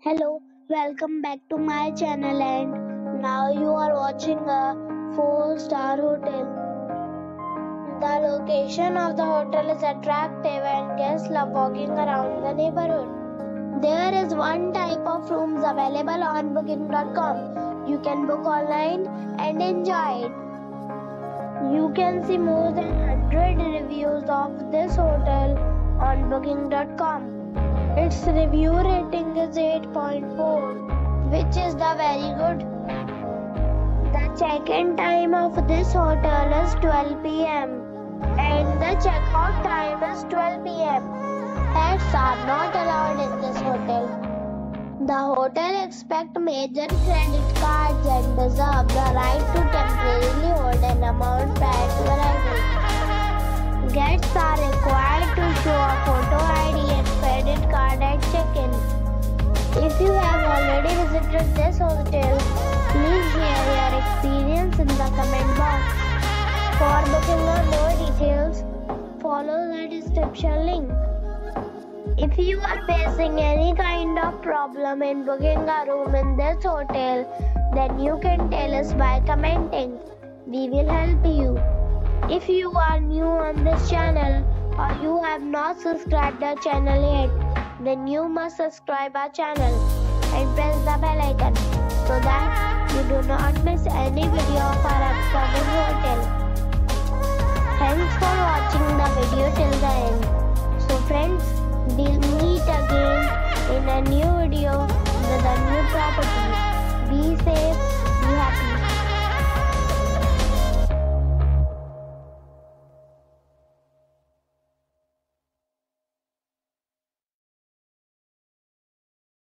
Hello, welcome back to my channel, and now you are watching a 4-star hotel. The location of the hotel is attractive and guests love walking around the neighborhood. There is one type of rooms available on booking.com. You can book online and enjoy it. You can see more than 100 reviews of this hotel on booking.com. Its review rating is 8.4, which is the very good. The check-in time of this hotel is 12 p.m. and the check-out time is 12 p.m. Pets are not allowed in this hotel. The hotel accepts major credit cards and reserves the right to temporarily hold an amount prior to arrival. Guests are required to show a photo ID and credit card at check-in. If you have already visited this hotel, please share your experience in the comment box. For booking or more details, follow the description link. If you are facing any kind of problem in booking a room in this hotel, then you can tell us by commenting. We will help you. If you are new on this channel or you have not subscribed our channel yet, then you must subscribe our channel and press the bell icon so that you do not miss any video of our upcoming hotel. Thanks for watching the video till the end. So friends, we'll meet again in a new video with a new property.